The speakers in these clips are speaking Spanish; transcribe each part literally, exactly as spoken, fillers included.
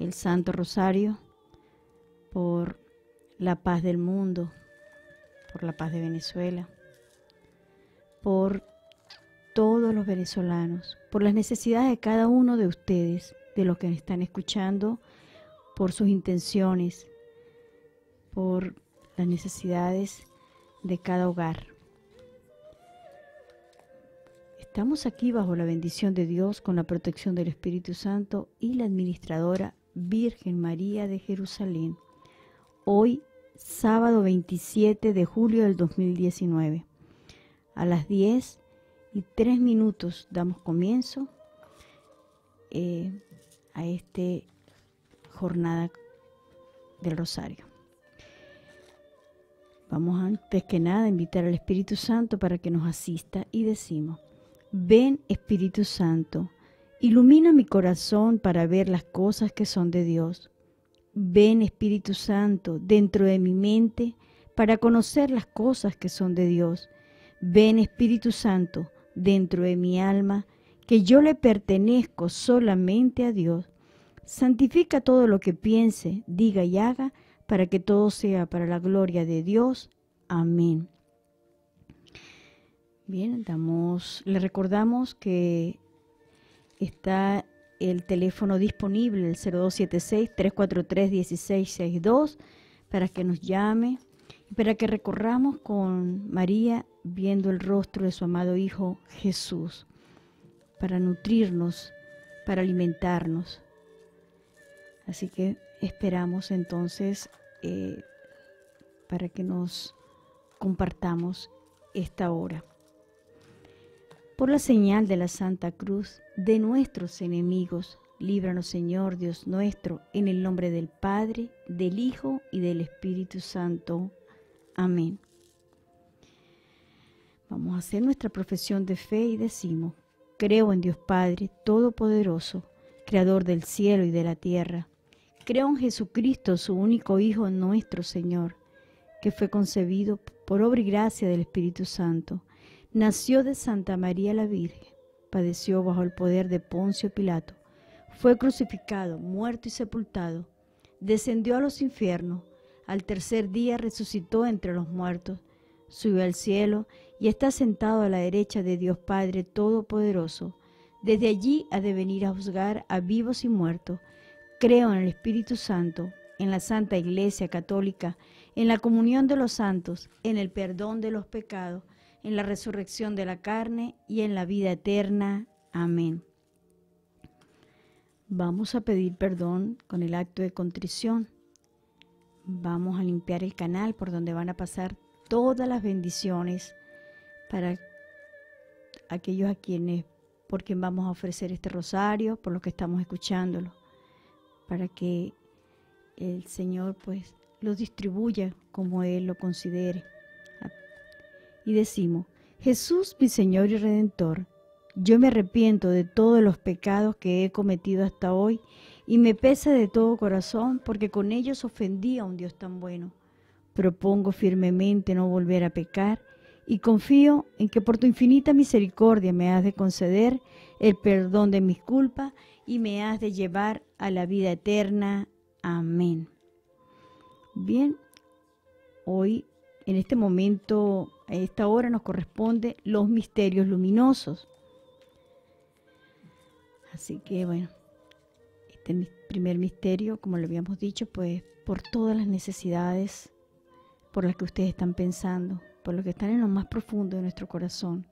el Santo Rosario por la paz del mundo, por la paz de Venezuela, por todos los venezolanos, por las necesidades de cada uno de ustedes, de los que me están escuchando, por sus intenciones, por las necesidades de cada hogar. Estamos aquí bajo la bendición de Dios, con la protección del Espíritu Santo y la administradora Virgen María de Jerusalén. Hoy, sábado veintisiete de julio del dos mil diecinueve, a las diez y tres minutos damos comienzo eh, a esta jornada del Rosario. Vamos antes que nada a invitar al Espíritu Santo para que nos asista y decimos: ven, Espíritu Santo, ilumina mi corazón para ver las cosas que son de Dios. Ven, Espíritu Santo, dentro de mi mente para conocer las cosas que son de Dios. Ven, Espíritu Santo, dentro de mi alma, que yo le pertenezco solamente a Dios. Santifica todo lo que piense, diga y haga, para que todo sea para la gloria de Dios. Amén. Bien, damos, le recordamos que está el teléfono disponible, el cero dos siete seis, tres cuatro tres, uno seis seis dos, para que nos llame y para que recorramos con María viendo el rostro de su amado Hijo Jesús, para nutrirnos, para alimentarnos. Así que esperamos entonces eh, para que nos compartamos esta hora. Por la señal de la Santa Cruz de nuestros enemigos, líbranos, Señor Dios nuestro, en el nombre del Padre, del Hijo y del Espíritu Santo. Amén. Vamos a hacer nuestra profesión de fe y decimos: creo en Dios Padre Todopoderoso, Creador del cielo y de la tierra. Creo en Jesucristo, su único Hijo, nuestro Señor, que fue concebido por obra y gracia del Espíritu Santo. Nació de Santa María la Virgen, padeció bajo el poder de Poncio Pilato, fue crucificado, muerto y sepultado, descendió a los infiernos, al tercer día resucitó entre los muertos, subió al cielo y está sentado a la derecha de Dios Padre Todopoderoso. Desde allí ha de venir a juzgar a vivos y muertos. Creo en el Espíritu Santo, en la Santa Iglesia Católica, en la comunión de los santos, en el perdón de los pecados, en la resurrección de la carne y en la vida eterna. Amén. Vamos a pedir perdón con el acto de contrición. Vamos a limpiar el canal por donde van a pasar todas las bendiciones para aquellos a quienes, por quien vamos a ofrecer este rosario, por los que estamos escuchándolo, para que el Señor pues los distribuya como Él lo considere. Y decimos: Jesús, mi Señor y Redentor, yo me arrepiento de todos los pecados que he cometido hasta hoy y me pesa de todo corazón porque con ellos ofendí a un Dios tan bueno. Propongo firmemente no volver a pecar y confío en que por tu infinita misericordia me has de conceder el perdón de mis culpas y me has de llevar a la vida eterna. Amén. Bien, hoy en este momento, a esta hora nos corresponde los misterios luminosos. Así que bueno, este primer misterio, como lo habíamos dicho, pues por todas las necesidades por las que ustedes están pensando, por lo que están en lo más profundo de nuestro corazón.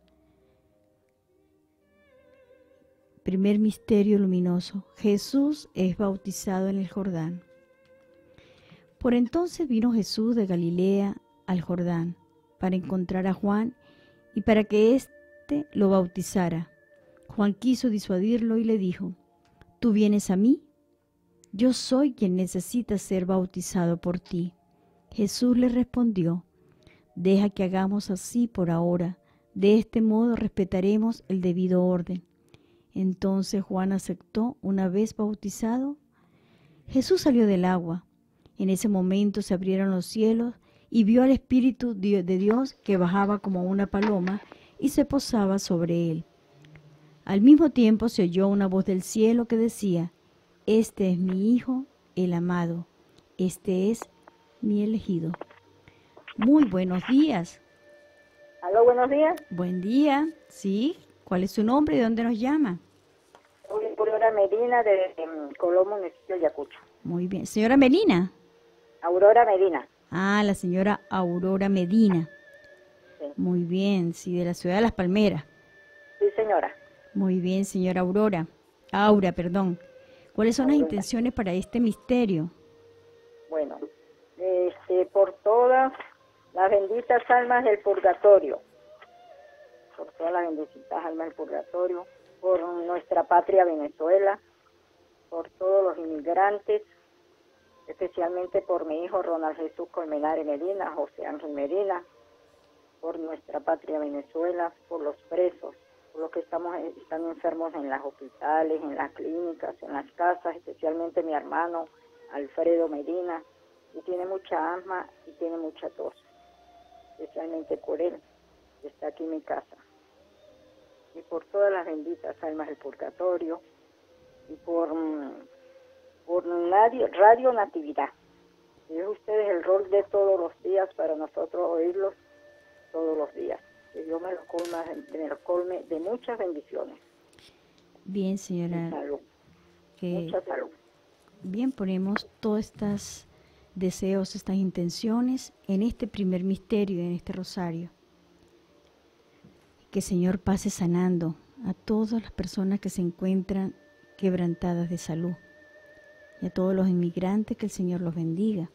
Primer misterio luminoso: Jesús es bautizado en el Jordán. Por entonces vino Jesús de Galilea al Jordán para encontrar a Juan y para que éste lo bautizara. Juan quiso disuadirlo y le dijo: ¿tú vienes a mí? Yo soy quien necesita ser bautizado por ti. Jesús le respondió: deja que hagamos así por ahora, de este modo respetaremos el debido orden. Entonces Juan aceptó. Una vez bautizado, Jesús salió del agua. En ese momento se abrieron los cielos y vio al Espíritu de Dios que bajaba como una paloma y se posaba sobre él. Al mismo tiempo se oyó una voz del cielo que decía: Este es mi Hijo, el amado. Este es mi elegido. Muy buenos días. Aló, buenos días. Buen día. ¿Sí? ¿Cuál es su nombre y de dónde nos llama? Soy Aurora Medina de um, Colombo, municipio de Ayacucho. Muy bien. Señora Melina. Aurora Medina. Ah, la señora Aurora Medina. Sí. Muy bien, sí, de la ciudad de Las Palmeras. Sí, señora. Muy bien, señora Aurora. Aura, perdón. ¿Cuáles son las Aurora. intenciones para este misterio? Bueno, este, por todas las benditas almas del purgatorio, por todas las benditas almas del purgatorio, por nuestra patria Venezuela, por todos los inmigrantes, especialmente por mi hijo Ronald Jesús Colmenares Medina, José Ángel Medina, por nuestra patria Venezuela, por los presos, por los que estamos están enfermos en los hospitales, en las clínicas, en las casas, especialmente mi hermano Alfredo Medina, que tiene mucha asma y tiene mucha tos, especialmente por él, que está aquí en mi casa. Y por todas las benditas almas del purgatorio, y por, por Radio, Radio Natividad. Y es ustedes el rol de todos los días para nosotros oírlos todos los días. Que Dios me los colme, me los colme de muchas bendiciones. Bien, señora. Y salud. Que Mucha salud. bien, ponemos todos estos deseos, estas intenciones en este primer misterio, en este rosario. Que el Señor pase sanando a todas las personas que se encuentran quebrantadas de salud. Y a todos los inmigrantes, que el Señor los bendiga.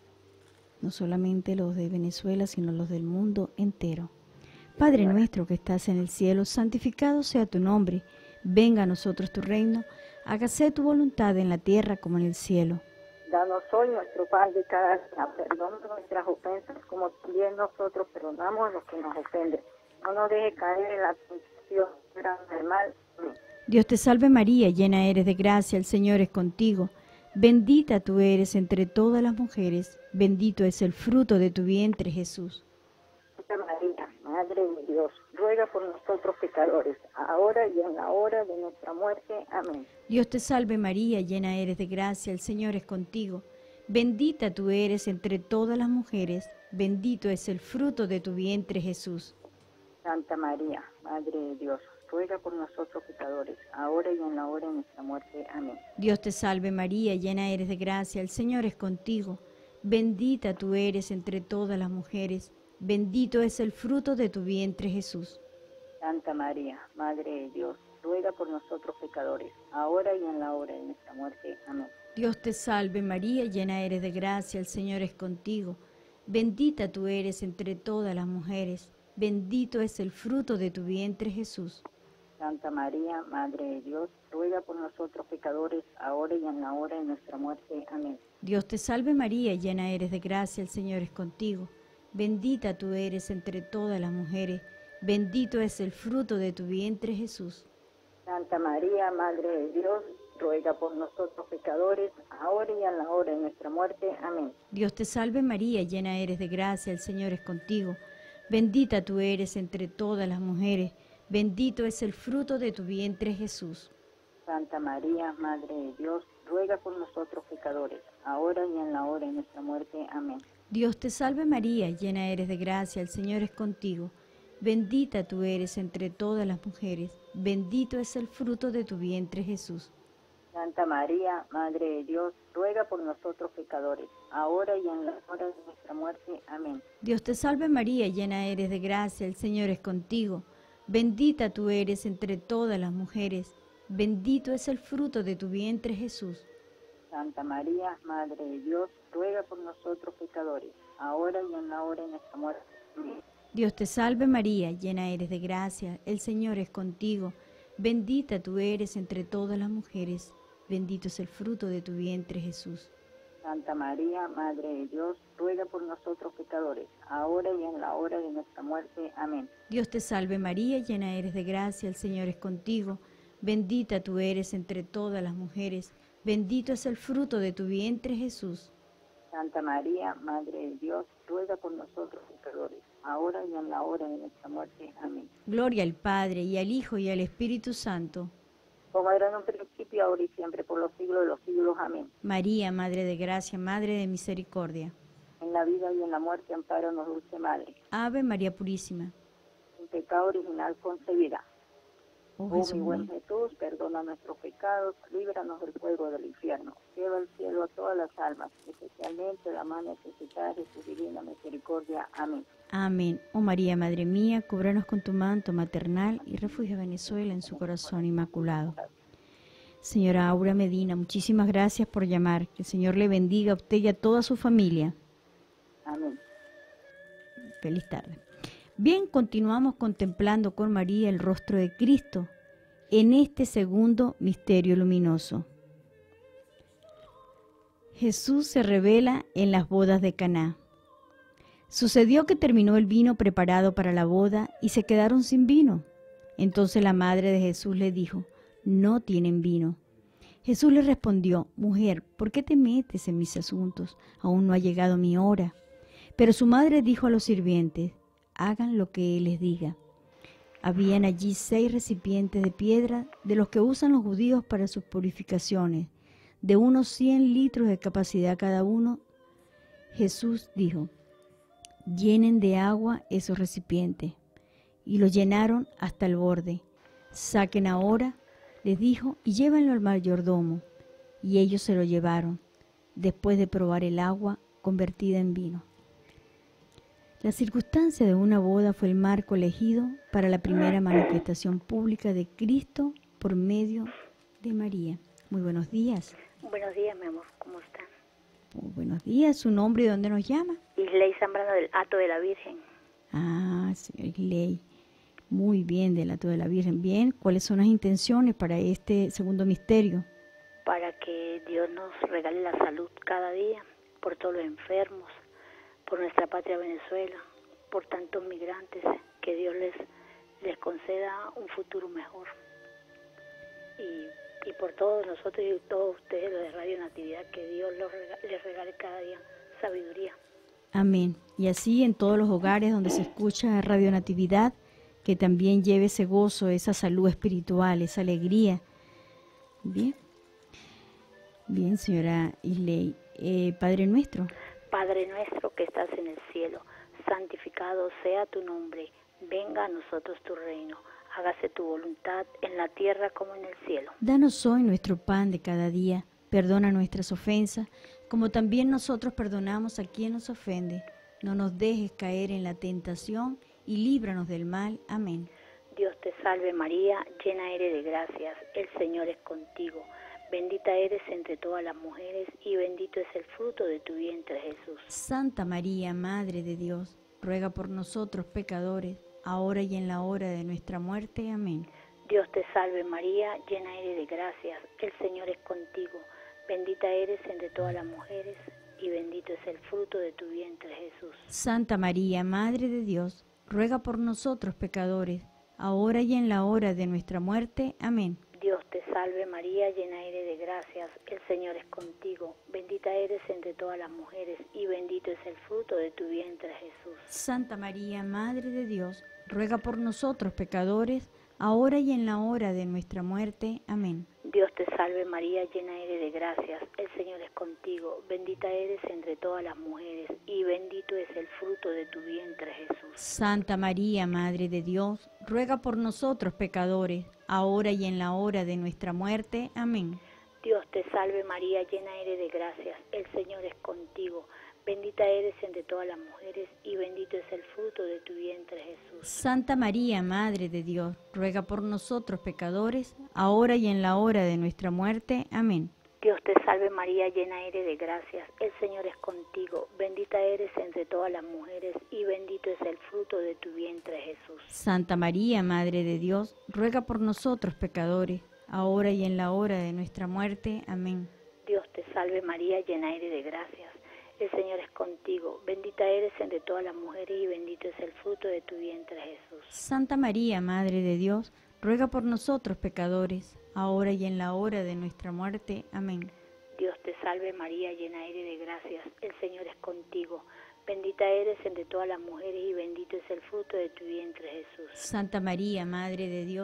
No solamente los de Venezuela, sino los del mundo entero. Padre nuestro que estás en el cielo, santificado sea tu nombre. Venga a nosotros tu reino. Hágase tu voluntad en la tierra como en el cielo. Danos hoy nuestro pan de cada día. Perdona nuestras ofensas, como también nosotros perdonamos a los que nos ofenden. No nos deje caer en la tentación, líbranos del mal. Amén. Dios te salve María, llena eres de gracia, el Señor es contigo. Bendita tú eres entre todas las mujeres, bendito es el fruto de tu vientre, Jesús. Santa María, Madre de Dios, ruega por nosotros pecadores, ahora y en la hora de nuestra muerte. Amén. Dios te salve María, llena eres de gracia, el Señor es contigo. Bendita tú eres entre todas las mujeres, bendito es el fruto de tu vientre, Jesús. Santa María, Madre de Dios, ruega por nosotros pecadores, ahora y en la hora de nuestra muerte. Amén. Dios te salve María, llena eres de gracia, el Señor es contigo. Bendita tú eres entre todas las mujeres, bendito es el fruto de tu vientre, Jesús. Santa María, Madre de Dios, ruega por nosotros pecadores, ahora y en la hora de nuestra muerte. Amén. Dios te salve María, llena eres de gracia, el Señor es contigo. Bendita tú eres entre todas las mujeres, bendito es el fruto de tu vientre, Jesús. Santa María, Madre de Dios, ruega por nosotros pecadores, ahora y en la hora de nuestra muerte. Amén. Dios te salve María, llena eres de gracia, el Señor es contigo. Bendita tú eres entre todas las mujeres, bendito es el fruto de tu vientre, Jesús. Santa María, Madre de Dios, ruega por nosotros pecadores, ahora y en la hora de nuestra muerte. Amén. Dios te salve María, llena eres de gracia, el Señor es contigo. Bendita tú eres entre todas las mujeres, bendito es el fruto de tu vientre, Jesús. Santa María, Madre de Dios, ruega por nosotros pecadores, ahora y en la hora de nuestra muerte. Amén. Dios te salve María, llena eres de gracia, el Señor es contigo. Bendita tú eres entre todas las mujeres, bendito es el fruto de tu vientre, Jesús. Santa María, Madre de Dios, ruega por nosotros pecadores, ahora y en la hora de nuestra muerte. Amén. Dios te salve María, llena eres de gracia, el Señor es contigo. Bendita tú eres entre todas las mujeres, bendito es el fruto de tu vientre, Jesús. Santa María, Madre de Dios, ruega por nosotros pecadores, ahora y en la hora de nuestra muerte. Amén. Dios te salve María, llena eres de gracia, el Señor es contigo. Bendita tú eres entre todas las mujeres, bendito es el fruto de tu vientre, Jesús. Santa María, Madre de Dios, ruega por nosotros pecadores, ahora y en la hora de nuestra muerte. Amén. Dios te salve María, llena eres de gracia, el Señor es contigo. Bendita tú eres entre todas las mujeres, bendito es el fruto de tu vientre, Jesús. Santa María, Madre de Dios, ruega por nosotros pecadores, ahora y en la hora de nuestra muerte. Amén. Gloria al Padre, y al Hijo, y al Espíritu Santo. como era en un principio, ahora y siempre, por los siglos de los siglos. Amén. María, Madre de Gracia, Madre de Misericordia. En la vida y en la muerte, ampáranos, dulce Madre. Ave María Purísima. Sin pecado original concebida. Oh, Oh, Jesús mi buen mío. Jesús, perdona nuestros pecados, líbranos del fuego del infierno. Lleva al cielo a todas las almas, especialmente la más necesitada de su divina misericordia. Amén. Amén. Oh María, Madre mía, cúbranos con tu manto maternal y refugia a Venezuela en su corazón inmaculado. Señora Aura Medina, muchísimas gracias por llamar. Que el Señor le bendiga a usted y a toda su familia. Amén. Feliz tarde. Bien, continuamos contemplando con María el rostro de Cristo en este segundo misterio luminoso. Jesús se revela en las bodas de Caná. Sucedió que terminó el vino preparado para la boda y se quedaron sin vino. Entonces la madre de Jesús le dijo: no tienen vino. Jesús le respondió: mujer, ¿por qué te metes en mis asuntos? Aún no ha llegado mi hora. Pero su madre dijo a los sirvientes: hagan lo que él les diga. Habían allí seis recipientes de piedra de los que usan los judíos para sus purificaciones, de unos cien litros de capacidad cada uno. Jesús dijo: llenen de agua esos recipientes. Y los llenaron hasta el borde. Saquen ahora, les dijo, y llévenlo al mayordomo. Y ellos se lo llevaron, después de probar el agua convertida en vino. La circunstancia de una boda fue el marco elegido para la primera manifestación pública de Cristo por medio de María. Muy buenos días. Buenos días, mi amor. ¿Cómo están? Muy buenos días. ¿Su nombre y dónde nos llama? Isley Zambrano del Hato de la Virgen. Ah, señor Isley. Muy bien, del Hato de la Virgen. Bien, ¿cuáles son las intenciones para este segundo misterio? Para que Dios nos regale la salud cada día, por todos los enfermos, por nuestra patria Venezuela, por tantos migrantes, que Dios les, les conceda un futuro mejor. Y, y por todos nosotros y todos ustedes, los de Radio Natividad, que Dios los rega, les regale cada día sabiduría. Amén. Y así en todos los hogares donde se escucha Radio Natividad, que también lleve ese gozo, esa salud espiritual, esa alegría. Bien. Bien, señora Isley. Eh, Padre nuestro. Padre nuestro que estás en el cielo, santificado sea tu nombre. Venga a nosotros tu reino. Hágase tu voluntad en la tierra como en el cielo. Danos hoy nuestro pan de cada día. Perdona nuestras ofensas, como también nosotros perdonamos a quien nos ofende. No nos dejes caer en la tentación y líbranos del mal. Amén. Dios te salve María, llena eres de gracias, el Señor es contigo. Bendita eres entre todas las mujeres y bendito es el fruto de tu vientre, Jesús. Santa María, Madre de Dios, ruega por nosotros pecadores, ahora y en la hora de nuestra muerte. Amén. Dios te salve María, llena eres de gracias, el Señor es contigo. Bendita eres entre todas las mujeres y bendito es el fruto de tu vientre, Jesús. Santa María, Madre de Dios, ruega por nosotros pecadores, ahora y en la hora de nuestra muerte. Amén. Dios te salve María, llena eres de gracias, el Señor es contigo. Bendita eres entre todas las mujeres y bendito es el fruto de tu vientre, Jesús. Santa María, Madre de Dios, ruega por nosotros pecadores, ahora y en la hora de nuestra muerte. Amén. Dios te salve María, llena eres de gracias, el Señor es contigo. Bendita eres entre todas las mujeres y bendito es el fruto de tu vientre, Jesús. Santa María, Madre de Dios, ruega por nosotros pecadores, ahora y en la hora de nuestra muerte. Amén. Dios te salve María, llena eres de gracias, el Señor es contigo. Bendita eres entre todas las mujeres y bendito es el fruto de tu vientre, Jesús. Santa María, Madre de Dios, ruega por nosotros pecadores, ahora y en la hora de nuestra muerte. Amén. Dios te salve María, llena eres de gracias, el Señor es contigo. Bendita eres entre todas las mujeres y bendito es el fruto de tu vientre, Jesús. Santa María, Madre de Dios, ruega por nosotros pecadores, ahora y en la hora de nuestra muerte. Amén. Dios te salve María, llena eres de gracias, el Señor es contigo. Bendita eres entre todas las mujeres y bendito es el fruto de tu vientre, Jesús. Santa María, Madre de Dios, ruega por nosotros pecadores, ahora y en la hora de nuestra muerte. Amén. Dios te salve María, llena eres de gracias, el Señor es contigo. Bendita eres entre todas las mujeres y bendito es el fruto de tu vientre, Jesús. Santa María, Madre de Dios,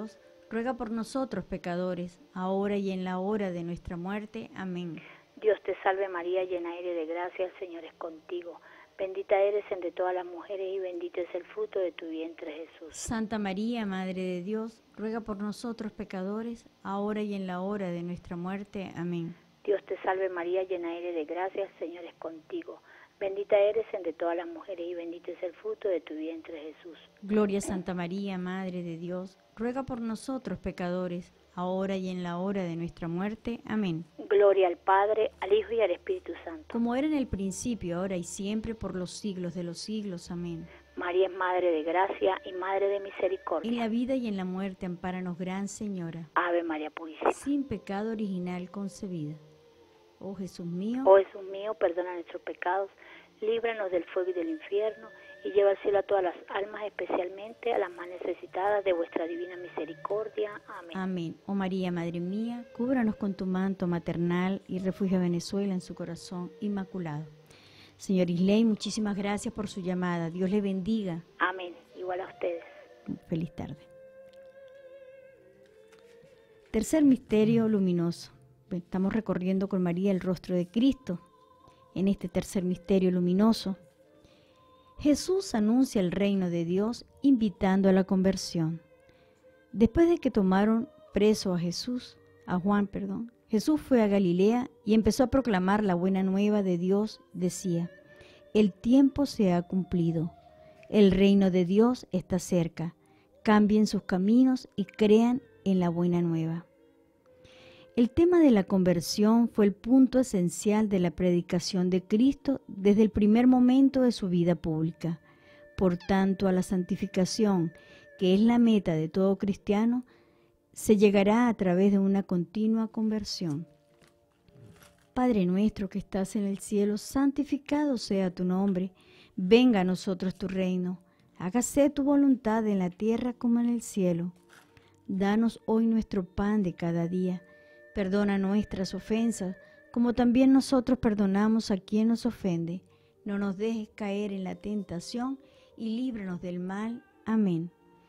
ruega por nosotros pecadores, ahora y en la hora de nuestra muerte. Amén. Dios te salve María, llena eres de gracia, el Señor es contigo. Bendita eres entre todas las mujeres y bendito es el fruto de tu vientre, Jesús. Santa María, Madre de Dios, ruega por nosotros pecadores, ahora y en la hora de nuestra muerte. Amén. Dios te salve María, llena eres de gracia, el Señor es contigo. Bendita eres entre todas las mujeres y bendito es el fruto de tu vientre, Jesús. Gloria a Santa María, Madre de Dios, ruega por nosotros pecadores, ahora y en la hora de nuestra muerte. Amén. Gloria al Padre, al Hijo y al Espíritu Santo. Como era en el principio, ahora y siempre, por los siglos de los siglos. Amén. María es Madre de gracia y Madre de misericordia. En la vida y en la muerte, ampáranos, Gran Señora. Ave María Purísima. Sin pecado original concebida. Oh Jesús mío. Oh Jesús mío, perdona nuestros pecados, líbranos del fuego y del infierno, y lleva al cielo a todas las almas, especialmente a las más necesitadas de vuestra divina misericordia. Amén. Amén. Oh María, Madre mía, cúbranos con tu manto maternal y refugio a Venezuela en su corazón inmaculado. Señor Isley, muchísimas gracias por su llamada. Dios le bendiga. Amén. Igual a ustedes. Feliz tarde. Tercer misterio luminoso. Estamos recorriendo con María el rostro de Cristo. En este tercer misterio luminoso, Jesús anuncia el reino de Dios invitando a la conversión. Después de que tomaron preso a Jesús, a Juan, perdón, Jesús fue a Galilea y empezó a proclamar la buena nueva de Dios. Decía: el tiempo se ha cumplido, el reino de Dios está cerca, cambien sus caminos y crean en la buena nueva. El tema de la conversión fue el punto esencial de la predicación de Cristo desde el primer momento de su vida pública. Por tanto, a la santificación, que es la meta de todo cristiano, se llegará a través de una continua conversión. Padre nuestro que estás en el cielo, santificado sea tu nombre. Venga a nosotros tu reino. Hágase tu voluntad en la tierra como en el cielo. Danos hoy nuestro pan de cada día. Perdona nuestras ofensas, como también nosotros perdonamos a quien nos ofende. No nos dejes caer en la tentación y líbranos del mal. Amén.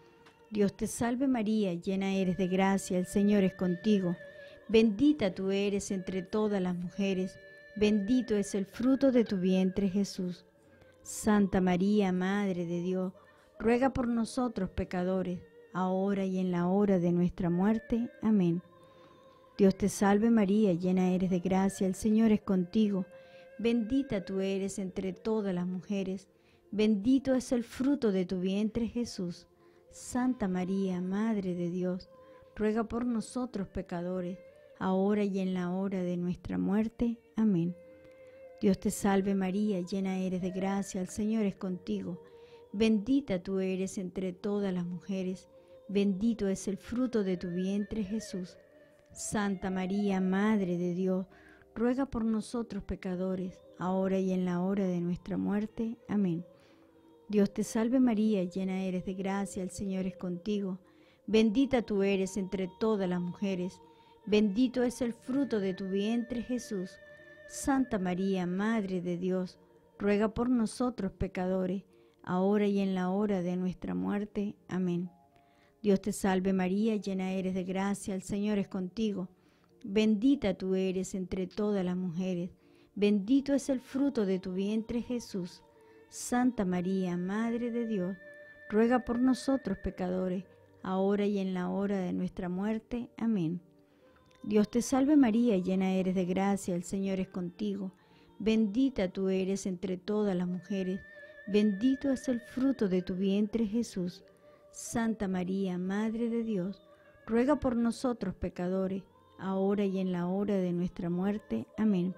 Dios te salve María, llena eres de gracia, el Señor es contigo. Bendita tú eres entre todas las mujeres, bendito es el fruto de tu vientre, Jesús. Santa María, Madre de Dios, ruega por nosotros pecadores, ahora y en la hora de nuestra muerte. Amén. Dios te salve María, llena eres de gracia, el Señor es contigo. Bendita tú eres entre todas las mujeres, bendito es el fruto de tu vientre, Jesús. Santa María, Madre de Dios, ruega por nosotros pecadores, ahora y en la hora de nuestra muerte. Amén. Dios te salve María, llena eres de gracia, el Señor es contigo. Bendita tú eres entre todas las mujeres, bendito es el fruto de tu vientre, Jesús. Santa María, Madre de Dios, ruega por nosotros pecadores, ahora y en la hora de nuestra muerte. Amén. Dios te salve María, llena eres de gracia, el Señor es contigo. Bendita tú eres entre todas las mujeres, bendito es el fruto de tu vientre, Jesús. Santa María, Madre de Dios, ruega por nosotros pecadores, ahora y en la hora de nuestra muerte. Amén. Dios te salve María, llena eres de gracia, el Señor es contigo. Bendita tú eres entre todas las mujeres, bendito es el fruto de tu vientre, Jesús. Santa María, Madre de Dios, ruega por nosotros pecadores, ahora y en la hora de nuestra muerte. Amén. Dios te salve María, llena eres de gracia, el Señor es contigo. Bendita tú eres entre todas las mujeres, bendito es el fruto de tu vientre, Jesús. Santa María, Madre de Dios, ruega por nosotros pecadores, ahora y en la hora de nuestra muerte. Amén.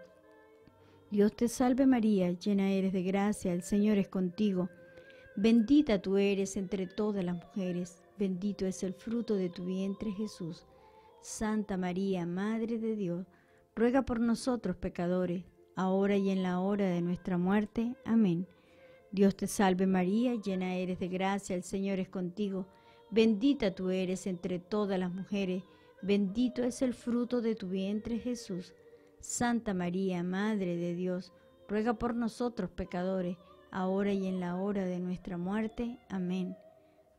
Dios te salve María, llena eres de gracia, el Señor es contigo. Bendita tú eres entre todas las mujeres, bendito es el fruto de tu vientre, Jesús. Santa María, Madre de Dios, ruega por nosotros pecadores, ahora y en la hora de nuestra muerte. Amén. Dios te salve María, llena eres de gracia, el Señor es contigo. Bendita tú eres entre todas las mujeres, bendito es el fruto de tu vientre, Jesús. Santa María, Madre de Dios, ruega por nosotros pecadores, ahora y en la hora de nuestra muerte. Amén.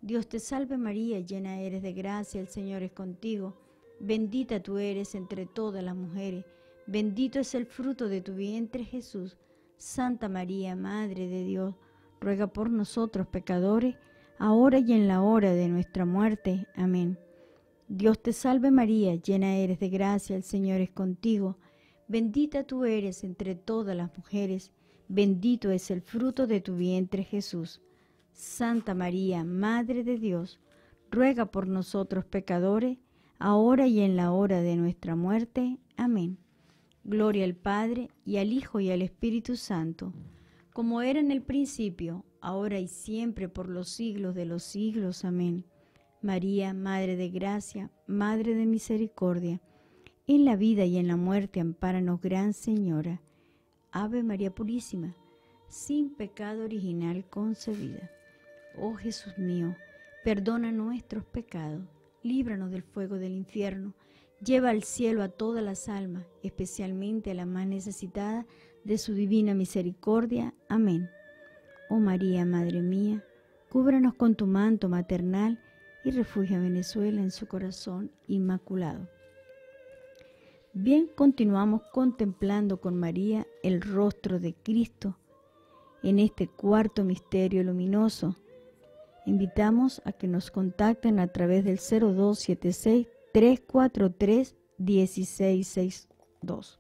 Dios te salve María, llena eres de gracia, el Señor es contigo. Bendita tú eres entre todas las mujeres, bendito es el fruto de tu vientre Jesús. Santa María, Madre de Dios, ruega por nosotros pecadores, ahora y en la hora de nuestra muerte. Amén. Dios te salve María, llena eres de gracia, el Señor es contigo. Bendita tú eres entre todas las mujeres, bendito es el fruto de tu vientre Jesús. Santa María, Madre de Dios, ruega por nosotros pecadores, ahora y en la hora de nuestra muerte. Amén. Gloria al Padre, y al Hijo, y al Espíritu Santo, como era en el principio, ahora y siempre, por los siglos de los siglos. Amén. María, Madre de Gracia, Madre de Misericordia, en la vida y en la muerte, ampáranos, Gran Señora. Ave María Purísima, sin pecado original concebida. Oh Jesús mío, perdona nuestros pecados, líbranos del fuego del infierno, lleva al cielo a todas las almas, especialmente a las más necesitadas de su divina misericordia. Amén. Oh María, Madre mía, cúbranos con tu manto maternal y refugia a Venezuela en su corazón inmaculado. Bien, continuamos contemplando con María el rostro de Cristo en este cuarto misterio luminoso. Invitamos a que nos contacten a través del cero dos siete seis, tres cuatro tres, uno seis seis dos.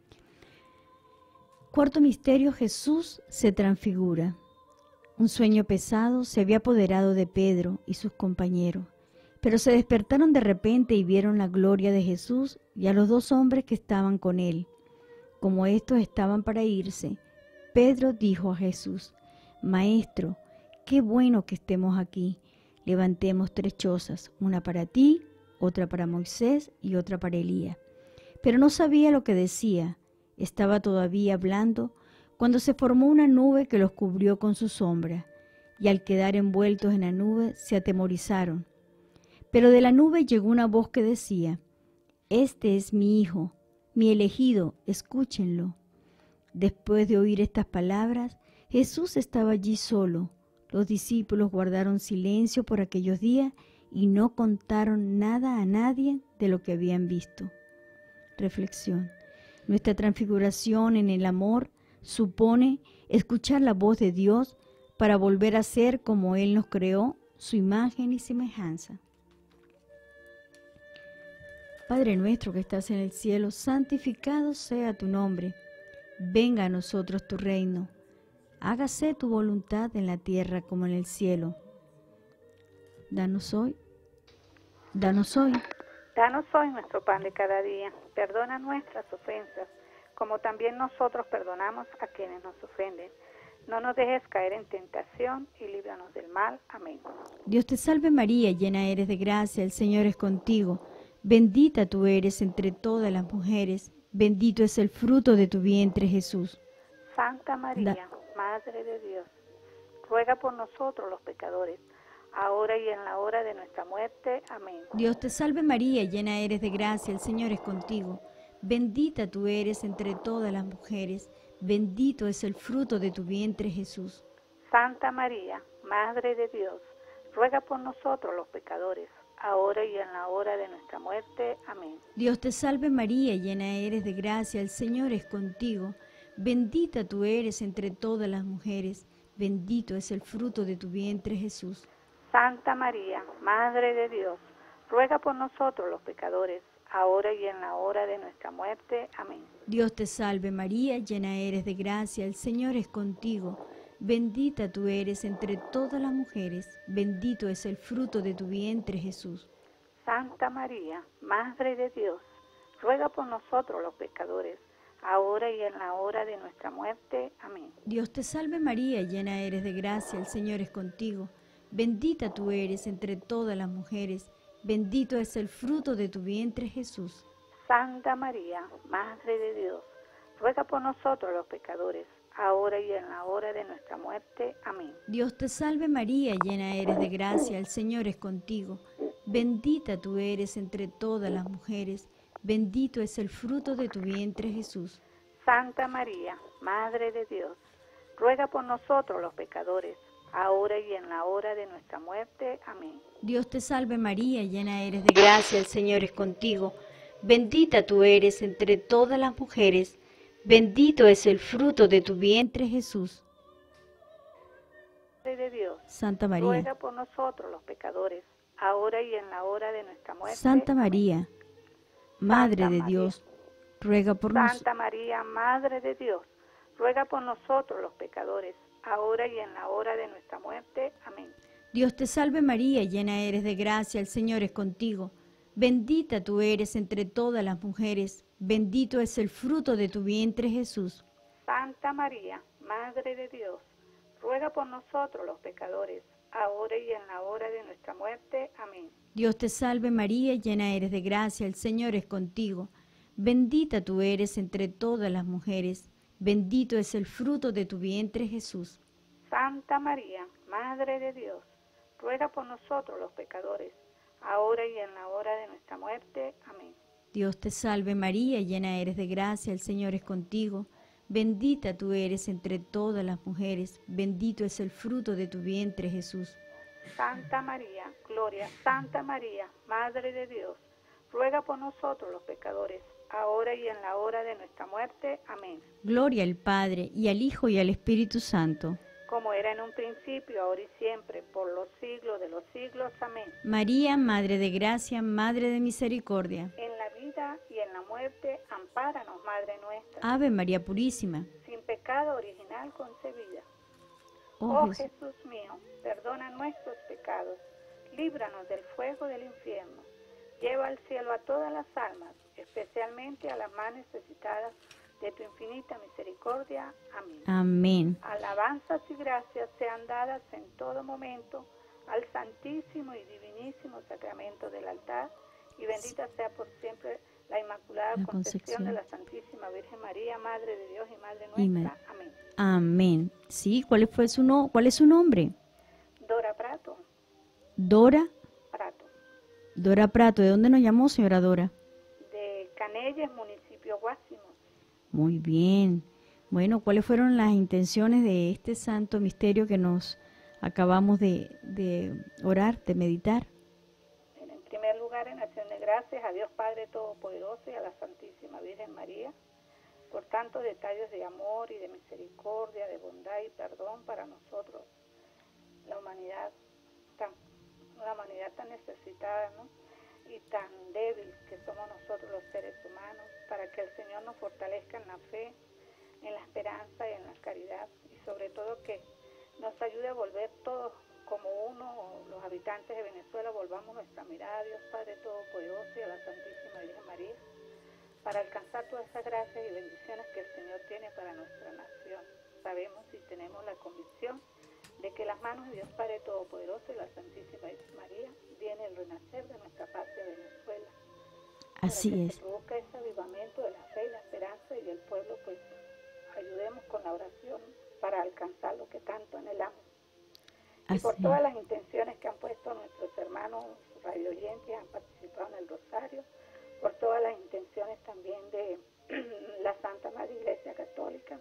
Cuarto misterio, Jesús se transfigura. Un sueño pesado se había apoderado de Pedro y sus compañeros, pero se despertaron de repente y vieron la gloria de Jesús y a los dos hombres que estaban con él. Como estos estaban para irse, Pedro dijo a Jesús: Maestro, qué bueno que estemos aquí. Levantemos tres chozas, una para ti, otra para Moisés y otra para Elías. Pero no sabía lo que decía. Estaba todavía hablando cuando se formó una nube que los cubrió con su sombra, y al quedar envueltos en la nube se atemorizaron. Pero de la nube llegó una voz que decía: Este es mi Hijo, mi elegido, escúchenlo. Después de oír estas palabras, Jesús estaba allí solo. Los discípulos guardaron silencio por aquellos días y no contaron nada a nadie de lo que habían visto. Reflexión. Nuestra transfiguración en el amor supone escuchar la voz de Dios para volver a ser como Él nos creó, su imagen y semejanza. Padre nuestro que estás en el cielo, santificado sea tu nombre. Venga a nosotros tu reino. Hágase tu voluntad en la tierra como en el cielo. Danos hoy, danos hoy. Danos hoy nuestro pan de cada día. Perdona nuestras ofensas, como también nosotros perdonamos a quienes nos ofenden. No nos dejes caer en tentación y líbranos del mal. Amén. Dios te salve María, llena eres de gracia, el Señor es contigo. Bendita tú eres entre todas las mujeres, bendito es el fruto de tu vientre Jesús. Santa María, da Madre de Dios, ruega por nosotros los pecadores, ahora y en la hora de nuestra muerte. Amén. Dios te salve María, llena eres de gracia, el Señor es contigo. Bendita tú eres entre todas las mujeres, bendito es el fruto de tu vientre Jesús. Santa María, Madre de Dios, ruega por nosotros los pecadores, ahora y en la hora de nuestra muerte. Amén. Dios te salve María, llena eres de gracia, el Señor es contigo. Bendita tú eres entre todas las mujeres, bendito es el fruto de tu vientre Jesús. Santa María, Madre de Dios, ruega por nosotros los pecadores, ahora y en la hora de nuestra muerte. Amén. Dios te salve María, llena eres de gracia, el Señor es contigo. Bendita tú eres entre todas las mujeres, bendito es el fruto de tu vientre Jesús. Santa María, Madre de Dios, ruega por nosotros los pecadores, ahora y en la hora de nuestra muerte. Amén. Dios te salve María, llena eres de gracia, el Señor es contigo. Bendita tú eres entre todas las mujeres, bendito es el fruto de tu vientre Jesús. Santa María, Madre de Dios, ruega por nosotros los pecadores, ahora y en la hora de nuestra muerte. Amén. Dios te salve María, llena eres de gracia, el Señor es contigo. Bendita tú eres entre todas las mujeres, bendito es el fruto de tu vientre Jesús. Santa María, Madre de Dios, ruega por nosotros los pecadores, ahora y en la hora de nuestra muerte. Amén. Dios te salve María, llena eres de gracia, el Señor es contigo. Bendita tú eres entre todas las mujeres, bendito es el fruto de tu vientre Jesús. Madre de Dios, Santa María, ruega por nosotros los pecadores, ahora y en la hora de nuestra muerte. Santa María, Madre Santa de María. Dios, ruega por nosotros. Santa María, Madre de Dios, ruega por nosotros los pecadores, ahora y en la hora de nuestra muerte. Amén. Dios te salve María, llena eres de gracia, el Señor es contigo. Bendita tú eres entre todas las mujeres, bendito es el fruto de tu vientre Jesús. Santa María, Madre de Dios, ruega por nosotros los pecadores, ahora y en la hora de nuestra muerte. Amén. Dios te salve María, llena eres de gracia, el Señor es contigo. Bendita tú eres entre todas las mujeres, bendito es el fruto de tu vientre Jesús. Santa María, Madre de Dios, ruega por nosotros los pecadores, ahora y en la hora de nuestra muerte. Amén. Dios te salve María, llena eres de gracia, el Señor es contigo. Bendita tú eres entre todas las mujeres, bendito es el fruto de tu vientre Jesús. Santa María, Gloria, Santa María, Madre de Dios, ruega por nosotros los pecadores, ahora y en la hora de nuestra muerte. Amén. Gloria al Padre, y al Hijo, y al Espíritu Santo. Como era en un principio, ahora y siempre, por los siglos de los siglos. Amén. María, Madre de gracia, Madre de misericordia. En la vida y en la muerte, ampáranos, Madre nuestra. Ave María Purísima. Sin pecado original concebida. Oh, Oh Jesús. Jesús mío, perdona nuestros pecados, líbranos del fuego del infierno, lleva al cielo a todas las almas, especialmente a las más necesitadas de tu infinita misericordia. Amén. Amén. Alabanzas y gracias sean dadas en todo momento al santísimo y divinísimo sacramento del altar, y bendita sea por siempre la Inmaculada La Concepción Concepción. de la Santísima Virgen María, Madre de Dios y Madre Y nuestra. ma- Amén. Amén. Sí, ¿cuál fue su no? ¿Cuál es su nombre? Dora Prato, Dora. Prato, Dora Prato. ¿De dónde nos llamó, señora Dora? de Canelles, municipio Guásimo. Muy bien. Bueno, ¿cuáles fueron las intenciones de este santo misterio que nos acabamos de, de orar, de meditar? En primer lugar, en acción de gracias a Dios Padre Todopoderoso y a la Santísima Virgen María por tantos detalles de amor y de misericordia, de bondad y perdón para nosotros, la humanidad tan, una humanidad tan necesitada, ¿no? Y tan débil que somos nosotros los seres humanos, para que el Señor nos fortalezca en la fe, en la esperanza y en la caridad, y sobre todo que nos ayude a volver todos como uno, los habitantes de Venezuela, volvamos nuestra mirada a Dios Padre Todopoderoso y a la Santísima Virgen María, para alcanzar todas esas gracias y bendiciones que el Señor tiene para nuestra nación. Sabemos y tenemos la convicción de que las manos de Dios Padre Todopoderoso y la Santísima Virgen María viene el renacer de nuestra patria Venezuela. Así para que es. se produzca ese avivamiento de la fe y la esperanza, y el pueblo pues ayudemos con la oración para alcanzar lo que tanto anhelamos. Y por Así todas es. las intenciones que han puesto nuestros hermanos radioyentes, han participado en el Rosario, por todas las intenciones también de la Santa Madre Iglesia Católica,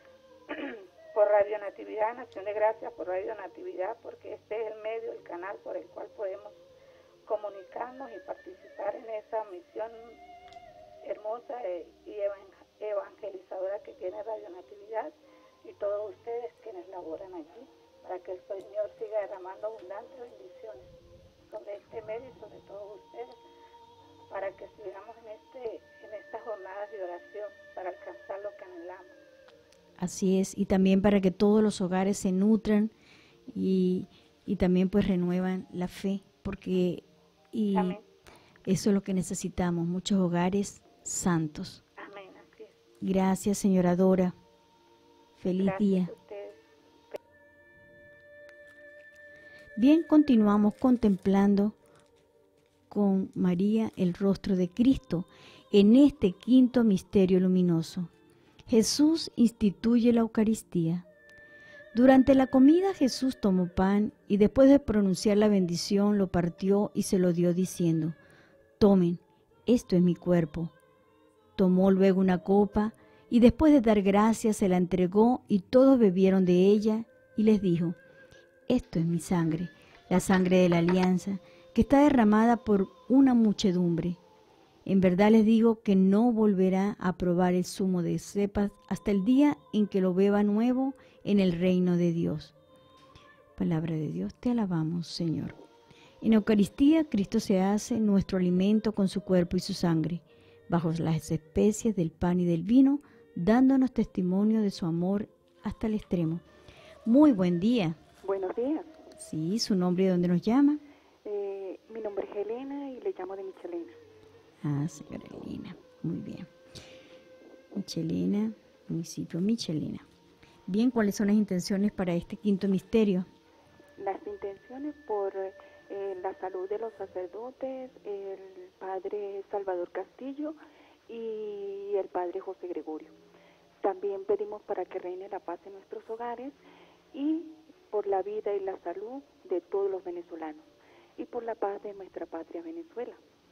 por Radio Natividad, Nación de Gracias por Radio Natividad, porque este es el medio, el canal por el cual podemos comunicarnos y participar en esa misión hermosa y evangelizadora que tiene Radio Natividad, y todos ustedes quienes laboran allí, para que el Señor siga derramando abundantes bendiciones sobre este medio y sobre todos ustedes, para que sigamos en, este, en estas jornadas de oración para alcanzar lo que anhelamos. Así es. Y también para que todos los hogares se nutran y, y también pues renuevan la fe, porque y Amén. eso es lo que necesitamos, muchos hogares santos. Amén, así es. Gracias, señora Dora. Feliz Gracias día. a ustedes. Bien, continuamos contemplando con María el rostro de Cristo en este quinto misterio luminoso. Jesús instituye la Eucaristía. Durante la comida Jesús tomó pan y después de pronunciar la bendición lo partió y se lo dio diciendo: tomen, esto es mi cuerpo. Tomó luego una copa y después de dar gracias se la entregó y todos bebieron de ella, y les dijo: Esto es mi sangre, la sangre de la alianza, que está derramada por una muchedumbre. En verdad les digo que no volverá a probar el zumo de cepas hasta el día en que lo beba nuevo en el reino de Dios. Palabra de Dios, te alabamos, Señor. En Eucaristía, Cristo se hace nuestro alimento con su cuerpo y su sangre, bajo las especies del pan y del vino, dándonos testimonio de su amor hasta el extremo. Muy buen día. Buenos días. Sí, su nombre y dónde nos llama. Eh, mi nombre es Elena y le llamo de Michelena. Ah, señora Elena, muy bien. Michelena, municipio Michelena. Bien, ¿cuáles son las intenciones para este quinto misterio? Las intenciones por eh, la salud de los sacerdotes, el padre Salvador Castillo y el padre José Gregorio. También pedimos para que reine la paz en nuestros hogares y por la vida y la salud de todos los venezolanos y por la paz de nuestra patria Venezuela.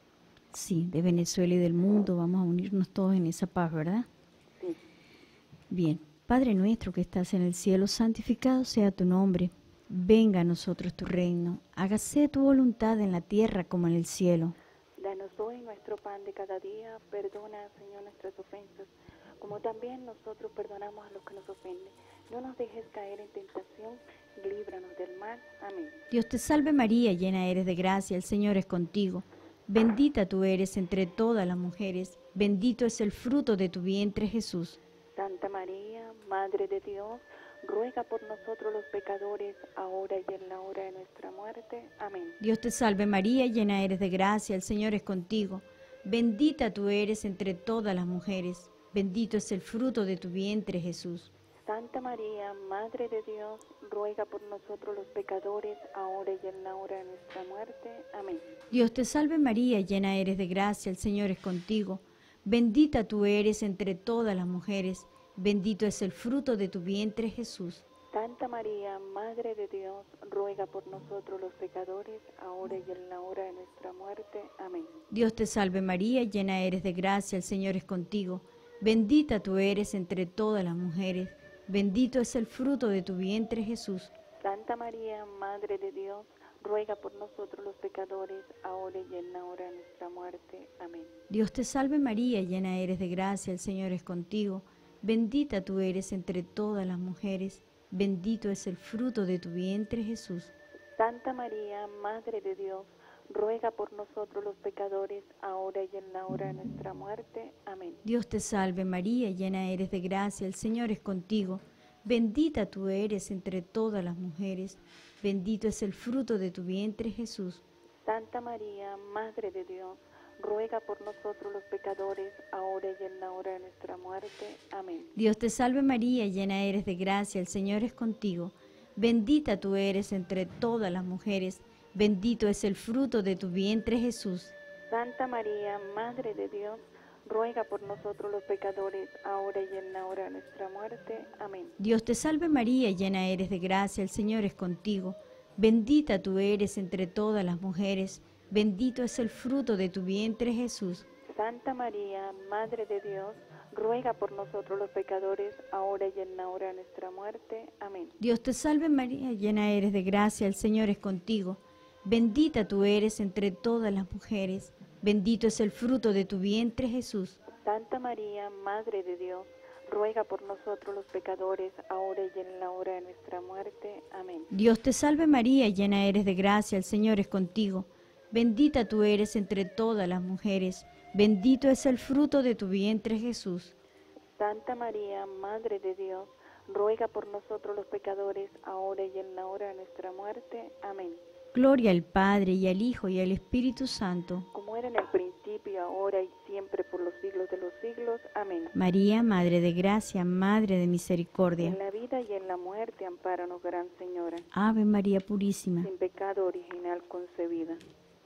Sí, de Venezuela y del mundo, vamos a unirnos todos en esa paz, ¿verdad? Sí. Bien, Padre nuestro que estás en el cielo, santificado sea tu nombre. Venga a nosotros tu reino, hágase tu voluntad en la tierra como en el cielo. Danos hoy nuestro pan de cada día, perdona, Señor, nuestras ofensas, como también nosotros perdonamos a los que nos ofenden. No nos dejes caer en tentación, líbranos del mal. Amén. Dios te salve María, llena eres de gracia, el Señor es contigo. Bendita tú eres entre todas las mujeres, bendito es el fruto de tu vientre Jesús. Santa María, Madre de Dios, ruega por nosotros los pecadores, ahora y en la hora de nuestra muerte. Amén. Dios te salve María, llena eres de gracia, el Señor es contigo. Bendita tú eres entre todas las mujeres, bendito es el fruto de tu vientre Jesús. Santa María, Madre de Dios, ruega por nosotros los pecadores, ahora y en la hora de nuestra muerte. Amén. Dios te salve María, llena eres de gracia, el Señor es contigo. Bendita tú eres entre todas las mujeres, bendito es el fruto de tu vientre Jesús. Santa María, Madre de Dios, ruega por nosotros los pecadores, ahora y en la hora de nuestra muerte. Amén. Dios te salve María, llena eres de gracia, el Señor es contigo. Bendita tú eres entre todas las mujeres, bendito es el fruto de tu vientre Jesús. Santa María, Madre de Dios, ruega por nosotros los pecadores, ahora y en la hora de nuestra muerte. Amén. Dios te salve María, llena eres de gracia, el Señor es contigo. Bendita tú eres entre todas las mujeres, bendito es el fruto de tu vientre Jesús. Santa María, Madre de Dios, ruega por nosotros los pecadores, ahora y en la hora de nuestra muerte. Amén. Dios te salve María, llena eres de gracia, el Señor es contigo. Bendita tú eres entre todas las mujeres, bendito es el fruto de tu vientre Jesús. Santa María, Madre de Dios, ruega por nosotros los pecadores, ahora y en la hora de nuestra muerte. Amén. Dios te salve María, llena eres de gracia, el Señor es contigo. Bendita tú eres entre todas las mujeres, bendito es el fruto de tu vientre Jesús. Santa María, Madre de Dios, ruega por nosotros los pecadores, ahora y en la hora de nuestra muerte. Amén. Dios te salve María, llena eres de gracia, el Señor es contigo. Bendita tú eres entre todas las mujeres, bendito es el fruto de tu vientre Jesús. Santa María, Madre de Dios, ruega por nosotros los pecadores, ahora y en la hora de nuestra muerte. Amén. Dios te salve María, llena eres de gracia, el Señor es contigo. Bendita tú eres entre todas las mujeres, bendito es el fruto de tu vientre Jesús. Santa María, Madre de Dios, ruega por nosotros los pecadores, ahora y en la hora de nuestra muerte. Amén. Dios te salve María, llena eres de gracia, el Señor es contigo. Bendita tú eres entre todas las mujeres, bendito es el fruto de tu vientre Jesús. Santa María, Madre de Dios, ruega por nosotros los pecadores, ahora y en la hora de nuestra muerte. Amén. Gloria al Padre, y al Hijo, y al Espíritu Santo. Como era en el principio, ahora y siempre, por los siglos de los siglos. Amén. María, Madre de Gracia, Madre de Misericordia. En la vida y en la muerte, ampáranos, Gran Señora. Ave María Purísima. Sin pecado original concebida.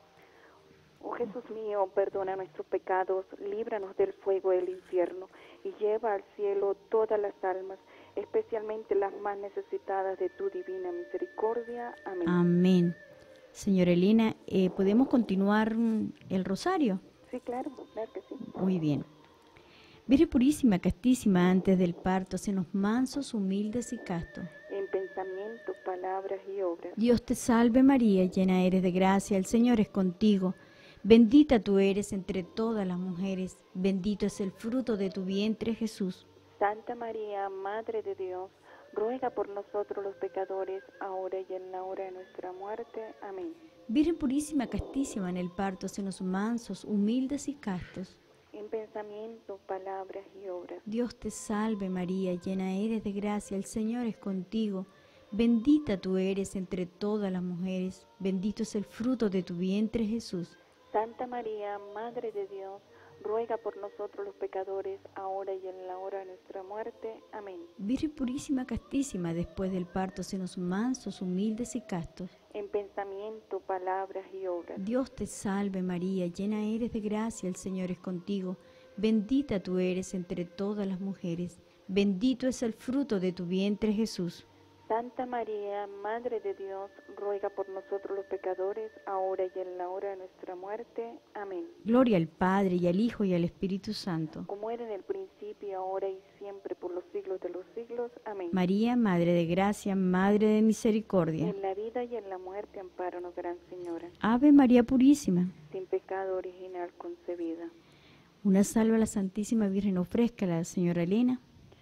Oh Jesús mío, perdona nuestros pecados, líbranos del fuego del infierno y lleva al cielo todas las almas, especialmente las más necesitadas de tu divina misericordia. Amén. Amén. Señora Elena, eh, ¿podemos continuar el rosario? Sí, claro, claro que sí. Muy bien. Virgen purísima, castísima, antes del parto, senos mansos, humildes y castos. En pensamiento pensamientos, palabras y obras. Dios te salve María, llena eres de gracia, el Señor es contigo. Bendita tú eres entre todas las mujeres, bendito es el fruto de tu vientre Jesús. Santa María, Madre de Dios, ruega por nosotros los pecadores, ahora y en la hora de nuestra muerte. Amén. Virgen purísima, castísima en el parto, senos mansos, humildes y castos. En pensamiento, palabras y obras. Dios te salve María, llena eres de gracia, el Señor es contigo. Bendita tú eres entre todas las mujeres, bendito es el fruto de tu vientre Jesús. Santa María, Madre de Dios, ruega por nosotros los pecadores, ahora y en la hora de nuestra muerte. Amén. Virgen purísima, castísima, después del parto, senos mansos, humildes y castos. En pensamiento, palabras y obras. Dios te salve María, llena eres de gracia, el Señor es contigo. Bendita tú eres entre todas las mujeres, bendito es el fruto de tu vientre Jesús. Santa María, Madre de Dios, ruega por nosotros los pecadores, ahora y en la hora de nuestra muerte. Amén. Gloria al Padre, y al Hijo, y al Espíritu Santo. Como era en el principio, ahora y siempre, por los siglos de los siglos. Amén. María, Madre de gracia, Madre de misericordia. En la vida y en la muerte, ampáranos, Gran Señora. Ave María Purísima. Sin pecado original concebida. Una salve a la Santísima Virgen, ofrézcala, Señora Elena.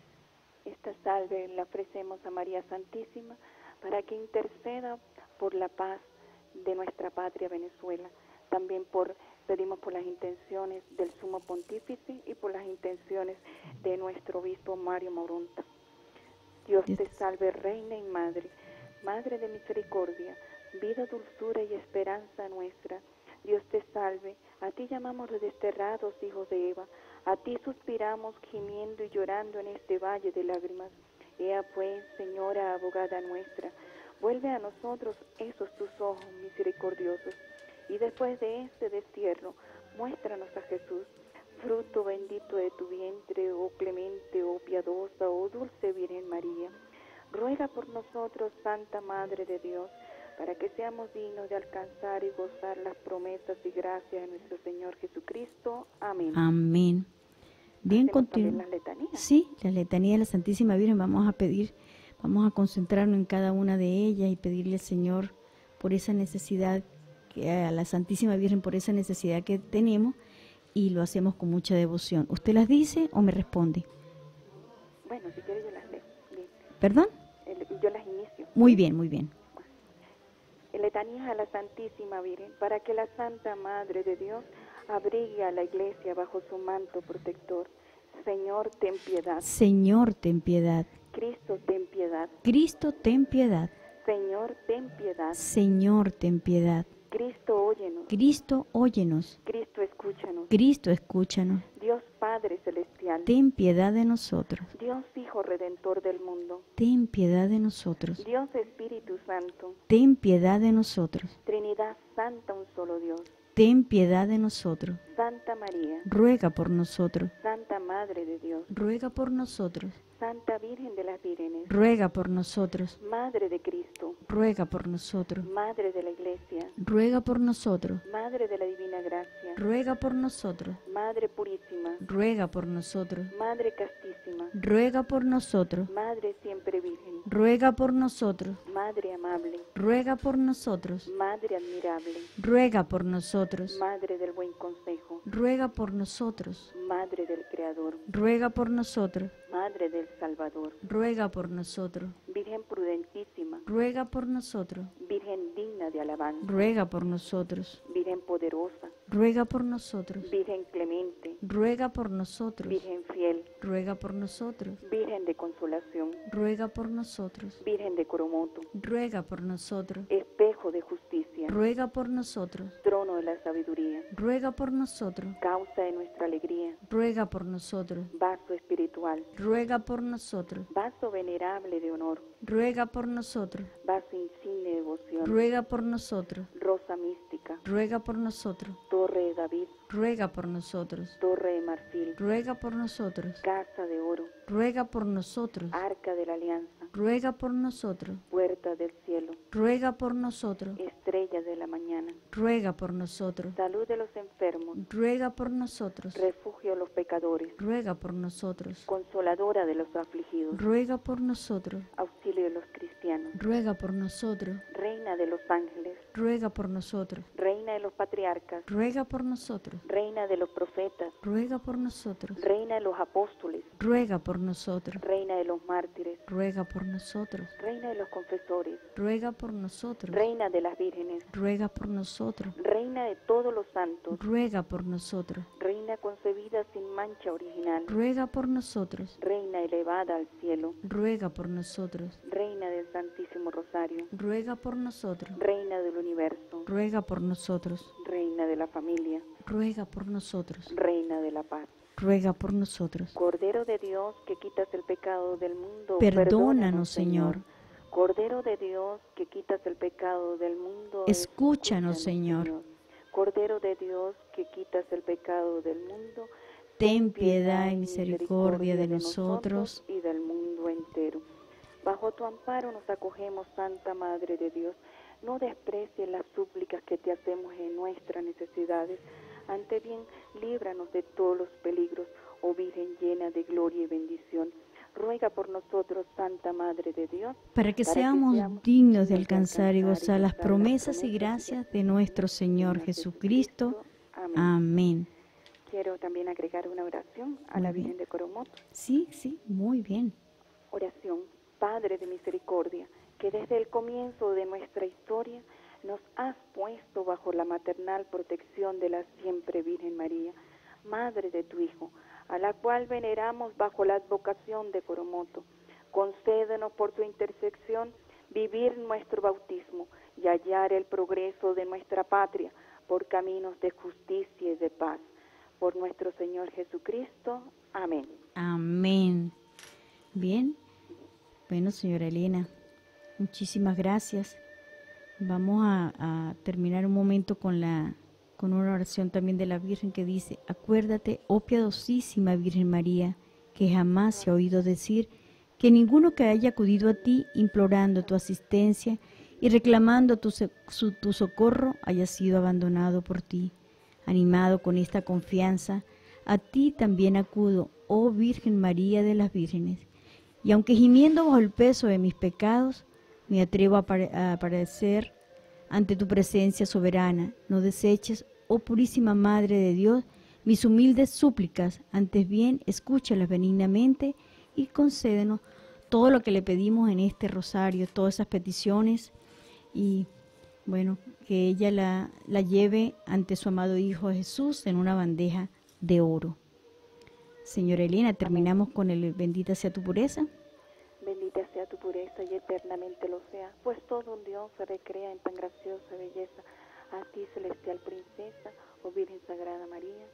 Esta salve la ofrecemos a María Santísima para que interceda por la paz de nuestra patria Venezuela. También por, pedimos por las intenciones del Sumo Pontífice y por las intenciones de nuestro obispo Mario Moronta. Dios te salve, Reina y Madre, Madre de misericordia, vida, dulzura y esperanza nuestra. Dios te salve, a ti llamamos los desterrados hijos de Eva, a ti suspiramos gimiendo y llorando en este valle de lágrimas. Ea pues, Señora, abogada nuestra, vuelve a nosotros esos tus ojos misericordiosos, y después de este destierro, muéstranos a Jesús, fruto bendito de tu vientre, oh clemente, oh piadosa, oh dulce Virgen María. Ruega por nosotros, Santa Madre de Dios, para que seamos dignos de alcanzar y gozar las promesas y gracias de nuestro Señor Jesucristo. Amén. Amén. Bien, ¿Hacemos también continúa. las letanías? Sí, la letanía de la Santísima Virgen. Vamos a pedir, vamos a concentrarnos en cada una de ellas y pedirle al Señor por esa necesidad, que a la Santísima Virgen por esa necesidad que tenemos, y lo hacemos con mucha devoción. ¿Usted las dice o me responde? Bueno, si quiere yo las leo. Bien. ¿Perdón? El- Yo las inicio. Muy bien, muy bien. Letanías a la Santísima Virgen, para que la Santa Madre de Dios abrigue a la Iglesia bajo su manto protector. Señor, ten piedad. Señor, ten piedad. Cristo, ten piedad. Cristo, ten piedad. Señor, ten piedad. Señor, ten piedad. Cristo, óyenos. Cristo, óyenos. Cristo, escúchanos. Cristo, escúchanos. Dios Padre Celestial. Ten piedad de nosotros. Dios Hijo Redentor del mundo. Ten piedad de nosotros. Dios Espíritu Santo. Ten piedad de nosotros. Trinidad Santa, un solo Dios. Ten piedad de nosotros. Santa María. Ruega por nosotros. Santa Madre de Dios. Ruega por nosotros. Santa Virgen de las Vírgenes. Ruega por nosotros. Madre de Cristo. Ruega por nosotros. Madre de la Iglesia. Ruega por nosotros. Madre de la Divina Gracia. Ruega por nosotros. Madre Purísima. Ruega por nosotros. Madre Castísima. Ruega por nosotros. Madre Siempre Virgen. Ruega por nosotros. Madre Amable. Ruega por nosotros. Madre Admirable. Ruega por nosotros. Madre del Buen Consejo. Ruega por nosotros. Madre del Creador. Ruega por nosotros. Madre del Salvador. Ruega por nosotros. Virgen prudentísima. Ruega por nosotros. Virgen digna de alabanza. Ruega por nosotros. Virgen poderosa. Ruega por nosotros. Virgen clemente. Ruega por nosotros. Virgen fiel. Ruega por nosotros. Virgen de consolación. Ruega por nosotros. Virgen de Coromoto. Ruega por nosotros. Espejo de justicia. Ruega por nosotros. Trono de la sabiduría. Ruega por nosotros. Causa de nuestra alegría. Ruega por nosotros. Vaso espiritual. Ruega por nosotros. Vaso venerable de honor. Ruega por nosotros. Vaso insigne de devoción. Ruega por nosotros. Rosa mística. Ruega por nosotros. Torre de David. Ruega por nosotros. Torre de marfil. Ruega por nosotros. Casa de oro. Ruega por nosotros. Arca de la alianza. Ruega por nosotros. Puerta del cielo. Ruega por nosotros. Estrella de la mañana. Ruega por nosotros. Salud de los enfermos. Ruega por nosotros. Refugio de los pecadores. Ruega por nosotros. Consoladora de los afligidos. Ruega por nosotros. Auxilio de los cristianos. ancianos, ruega por nosotros, Reina de los ángeles, ruega por nosotros, Reina de los patriarcas, ruega por nosotros, Reina de los profetas, ruega por nosotros, Reina de los apóstoles, ruega por nosotros, Reina de los mártires, ruega por nosotros, Reina de los confesores, ruega por nosotros, Reina de las vírgenes, ruega por nosotros, Reina de todos los santos, ruega por nosotros, Reina concebida sin mancha original, ruega por nosotros, Reina elevada al cielo, ruega por nosotros, Reina del Santísimo Rosario, ruega por nosotros, Reina del universo, ruega por nosotros, Reina de la familia, ruega por nosotros, Reina de la paz. ruega por nosotros. Cordero de Dios que quitas el pecado del mundo, Perdónanos, Señor. Cordero de Dios que quitas el pecado del mundo, Escúchanos, Señor. Cordero de Dios que quitas el pecado del mundo, ten piedad y misericordia de nosotros y del mundo entero. Bajo tu amparo nos acogemos, Santa Madre de Dios. No desprecies las súplicas que te hacemos en nuestras necesidades. Ante bien, líbranos de todos los peligros, oh Virgen llena de gloria y bendición. Ruega por nosotros, Santa Madre de Dios, para que para seamos que seamos dignos de alcanzar y gozar las promesas y gracias de nuestro Señor Jesucristo. Amén. Amén. Quiero también agregar una oración a Muy la bien. Virgen de Coromoto. Sí, sí, muy bien. Oración. Padre de misericordia, que desde el comienzo de nuestra historia nos has puesto bajo la maternal protección de la siempre Virgen María, Madre de tu Hijo, a la cual veneramos bajo la advocación de Coromoto. Concédenos por su intersección vivir nuestro bautismo y hallar el progreso de nuestra patria por caminos de justicia y de paz. Por nuestro Señor Jesucristo. Amén. Amén. Bien. Bueno, señora Elena, muchísimas gracias. Vamos a, a terminar un momento con la con una oración también de la Virgen que dice: acuérdate, oh piadosísima Virgen María, que jamás se ha oído decir que ninguno que haya acudido a ti implorando tu asistencia y reclamando tu, su, tu socorro haya sido abandonado por ti. Animado con esta confianza, a ti también acudo, oh Virgen María de las Vírgenes. Y aunque gimiendo bajo el peso de mis pecados, me atrevo a, apare a aparecer ante tu presencia soberana. No deseches, oh purísima Madre de Dios, mis humildes súplicas, antes bien escúchalas benignamente y concédenos todo lo que le pedimos en este rosario, todas esas peticiones, y bueno, que ella la, la lleve ante su amado Hijo Jesús en una bandeja de oro. Señora Elena, terminamos con el bendita sea tu pureza. Bendita sea tu pureza y eternamente lo sea, pues todo un Dios se recrea en tan graciosa belleza. A ti, celestial princesa, oh Virgen Sagrada María,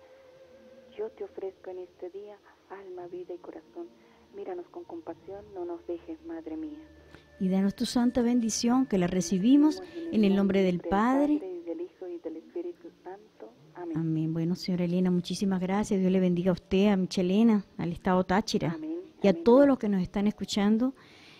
yo te ofrezco en este día alma, vida y corazón. Míranos con compasión, no nos dejes, Madre mía. Y danos tu santa bendición, que la recibimos en el nombre del Padre, y del Hijo y del Espíritu Santo. Amén. Amén. Bueno, señora Elena, muchísimas gracias. Dios le bendiga a usted, a Michelena, al Estado Táchira. Amén. Y a Amén. todos los que nos están escuchando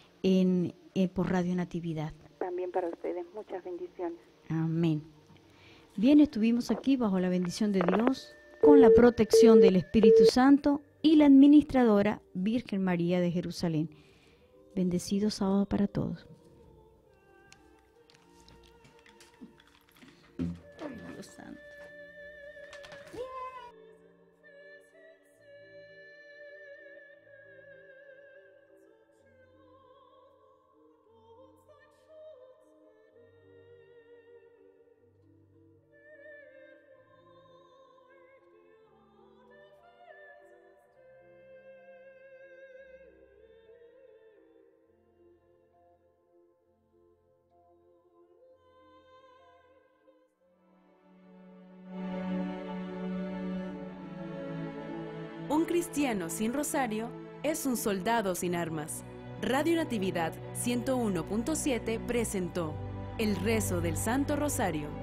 en, en, por Radio Natividad. También para ustedes, muchas bendiciones. Amén. Bien, estuvimos aquí bajo la bendición de Dios, con la protección del Espíritu Santo y la administradora Virgen María de Jerusalén. Bendecido sábado para todos. Ay, Dios santo. Un cristiano sin rosario es un soldado sin armas. Radio Natividad ciento uno punto siete presentó el rezo del Santo Rosario.